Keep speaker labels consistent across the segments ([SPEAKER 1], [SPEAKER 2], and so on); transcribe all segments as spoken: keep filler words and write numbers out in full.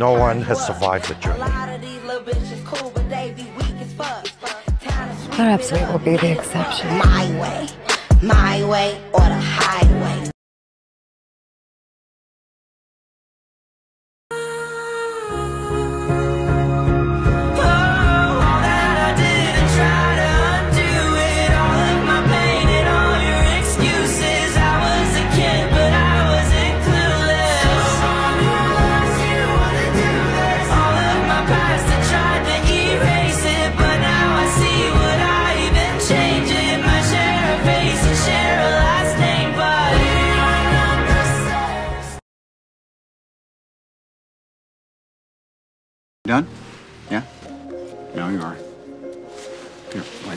[SPEAKER 1] No one has survived the journey.
[SPEAKER 2] Perhaps we will be the exception.
[SPEAKER 3] My way, my way, or the highway.
[SPEAKER 4] Done? Yeah? Now you are. Here, wait.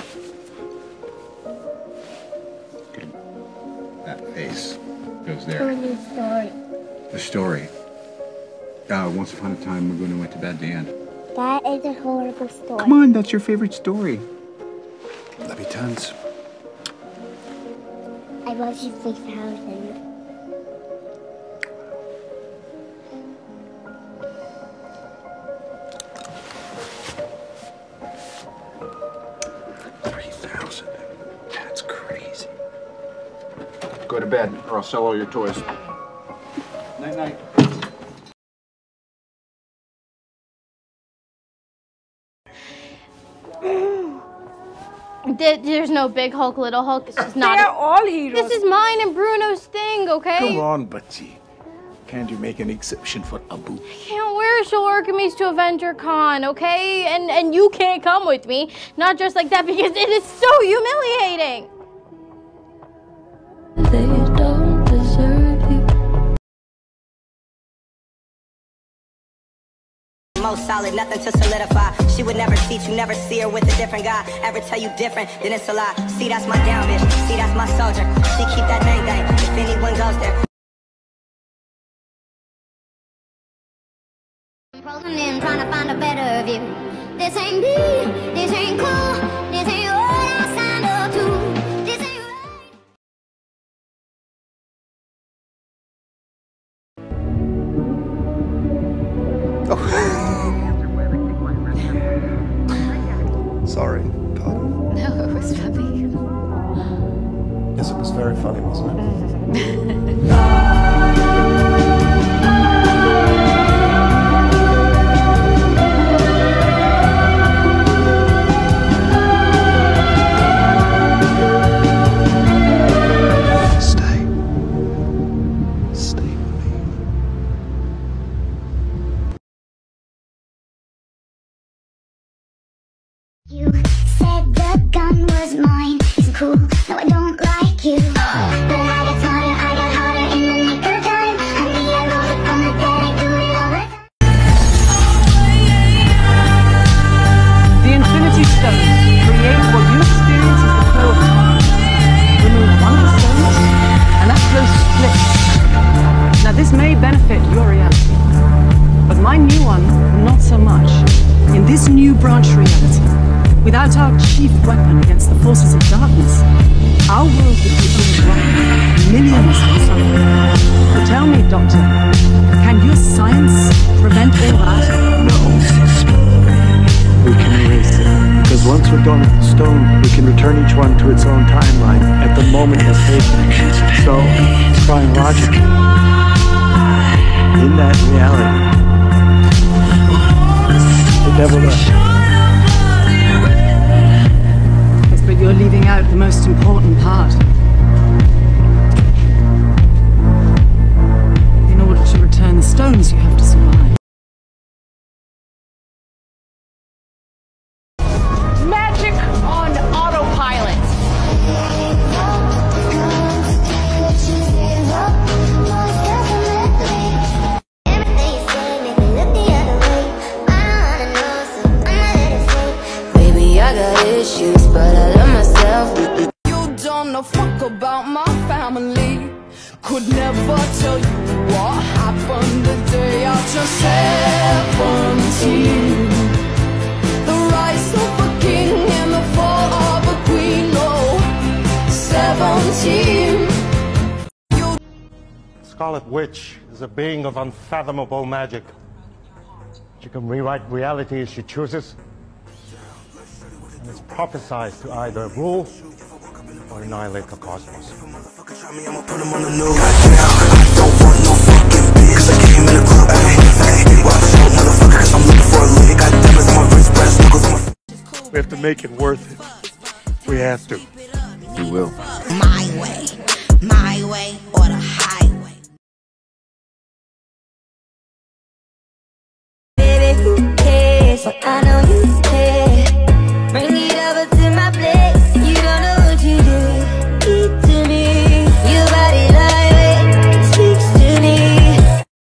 [SPEAKER 4] Good. That face goes there.
[SPEAKER 5] The story.
[SPEAKER 4] The story. Uh, once upon a time, we're going to went to bed, Dan.
[SPEAKER 5] That is a horrible story.
[SPEAKER 4] Come on, that's your favorite story. Love you tons.
[SPEAKER 5] I love you three thousand.
[SPEAKER 4] That's crazy. Go to bed, or I'll sell all your toys. Night, night.
[SPEAKER 6] There's no big Hulk, little Hulk. It's just not.
[SPEAKER 7] They're all heroes.
[SPEAKER 6] This is mine and Bruno's thing, okay?
[SPEAKER 8] Come on, Butchie. Can't you make an exception for Abu?
[SPEAKER 6] I can't wear Shulorkamis to Avenger Con, okay? And and you can't come with me. Not just like that, because it is so humiliating.
[SPEAKER 2] They don't deserve you.
[SPEAKER 3] Most solid, nothing to solidify. She would never teach you, never see her with a different guy. Ever tell you different, then it's a lie. See, that's my down bitch. See, that's my soldier. She keep that name gang. If anyone goes there.
[SPEAKER 5] In, trying to find a better view. This ain't me, this ain't cool, this ain't what I signed up to. This ain't
[SPEAKER 8] Oh. Sorry, pardon.
[SPEAKER 2] No, it was funny.
[SPEAKER 8] Yes, it was very funny, wasn't it?
[SPEAKER 5] You said the gun was mine. It's cool. No, I don't like you. But I got smarter, I got harder in the nick of time. Honey, I rolled up on the bed, I do it all the time.
[SPEAKER 7] The Infinity Stones create what you experience as the flow of time. Remove one of the stones, and that flow splits. Now this may benefit your reality, but my new one, not so much. In this new branch reality, without our chief weapon against the forces of darkness, our world would be overrun. Millions would suffer. So tell me, Doctor, can your science prevent all that?
[SPEAKER 8] No. We can erase it. Because once we're done with the stone, we can return each one to its own timeline at the moment of taking. So, chronologically, in that reality, the devil left.
[SPEAKER 7] Yes, but you're leaving out the most important part. In order to return the stones, you have to survive. Magic on autopilot.
[SPEAKER 2] I got issues, but I love myself.
[SPEAKER 9] You don't know fuck about my family. Could never tell you what happened the day I turned seventeen. The rise of a king and the fall of a queen. Oh, seventeen.
[SPEAKER 1] Scarlet Witch is a being of unfathomable magic. She can rewrite reality as she chooses. And it's prophesized to either rule or annihilate the cosmos.
[SPEAKER 8] We have to make it worth it. We have to.
[SPEAKER 4] We will.
[SPEAKER 10] My way, my way, or the highway.
[SPEAKER 2] Baby, who cares? Well, I know you care. Bring it over to my place. You don't know what you do. Eat to me. Your body language speaks to me.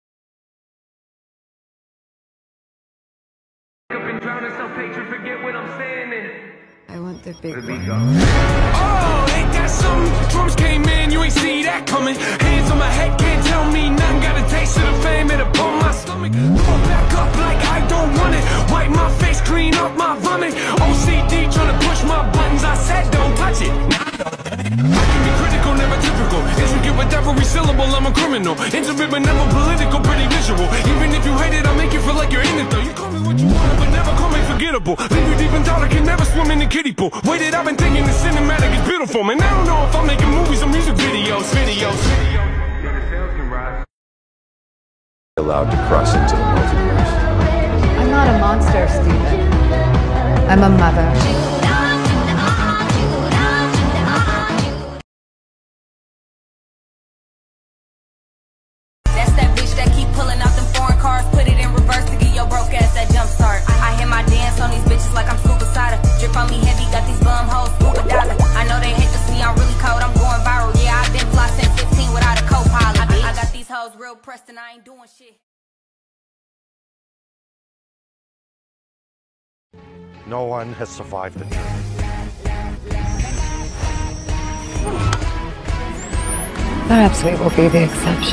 [SPEAKER 11] I want the big one.
[SPEAKER 9] Oh, ain't that something? Drums came in, you ain't see that coming. Hands on my head, can't tell me nothing. Got a taste of the fame, it'll pull my stomach. Pull back up like I don't want it. Wipe my face, clean up my vomit. O C D trying to push my buttons. I said don't touch it. I can be critical, never typical. Intricate with every syllable, I'm a criminal. Intimate but never political, pretty visual. Even if you hate it, I'll make you feel like you're in it though. You call me what you want, but never call me forgettable. Leave you deep in thought, I can never swim in the kiddie pool. Waited, I've been thinking the cinematic is beautiful. Man, I don't know if I'm making movies or music videos. Videos, videos.
[SPEAKER 4] Allowed to cross into the multiverse.
[SPEAKER 11] I'm not a monster, Steven. I'm a mother.
[SPEAKER 3] That's that bitch that keep pulling out them foreign cars. Put it in reverse to get your broke ass that jump start. I hit my dance on these bitches like I'm scuba cider. Drip on me heavy, got these bum hoes scuba diving. I know they hate to see I'm really cold, I'm going viral. Yeah, I've been fly since fifteen without a co-pilot. I, I got these hoes real pressed and I ain't doing shit.
[SPEAKER 1] No one has survived the journey.
[SPEAKER 11] Perhaps we will be the exception.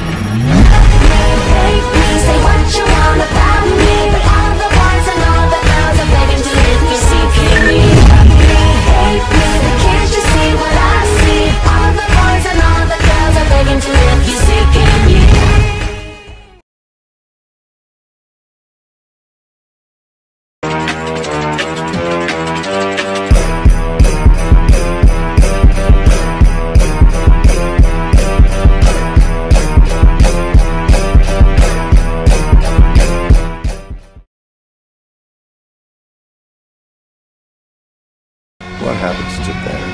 [SPEAKER 5] Say what you want about me, but all the boys and all the girls are begging to live you seeking me. Hate me, can't you see what I see? All the boys and all the girls are begging to live you seeking me.
[SPEAKER 4] What happens to better?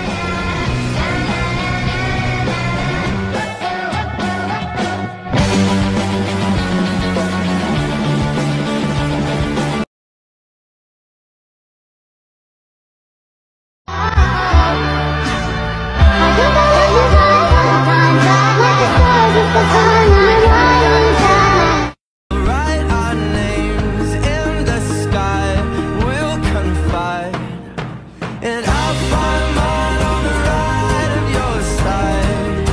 [SPEAKER 9] Write our names in the sky. We'll confide, and I'll find mine on the right of your side.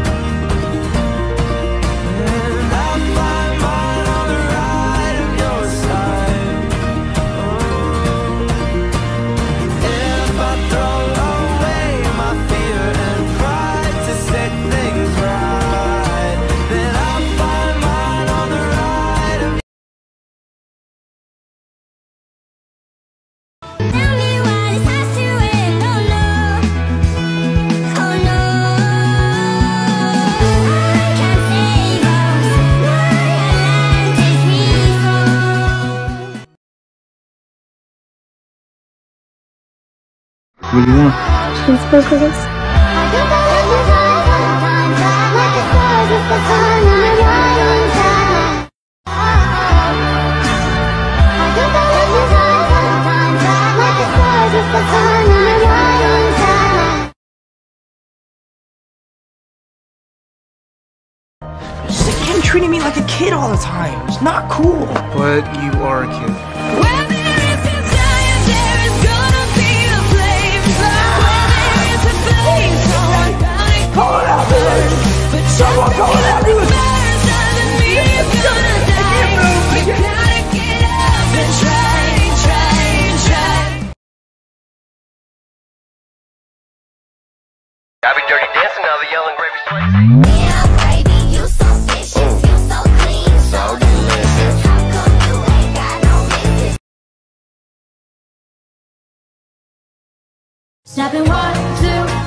[SPEAKER 9] And I'll find mine on the right of your side. Oh. If I throw away my fear and pride to set things right, then I'll find mine on the right of
[SPEAKER 5] Tell me what it has to end, oh no, oh no. I can't save us, my land is peaceful.
[SPEAKER 8] What do you want?
[SPEAKER 5] Cheeseburgers. Like the stars with the sun on my rising side. Like the stars with the sun on my rising side.
[SPEAKER 12] Just keep treating me like a kid all the time. It's not cool.
[SPEAKER 8] But you are a kid.
[SPEAKER 9] Where there is desire, there is gonna be a flame. Where there is a flame, someone dying.
[SPEAKER 12] Call it out, man.
[SPEAKER 9] But
[SPEAKER 12] Someone call it out.
[SPEAKER 9] matters doesn't mean you're gonna die. You gotta get up and try, try, try.
[SPEAKER 13] I be dirty dancing now, the yelling gravy Swayze.
[SPEAKER 5] Yeah, baby, you so vicious, you so clean, so delicious. How come you ain't got no
[SPEAKER 2] Snapping one, two.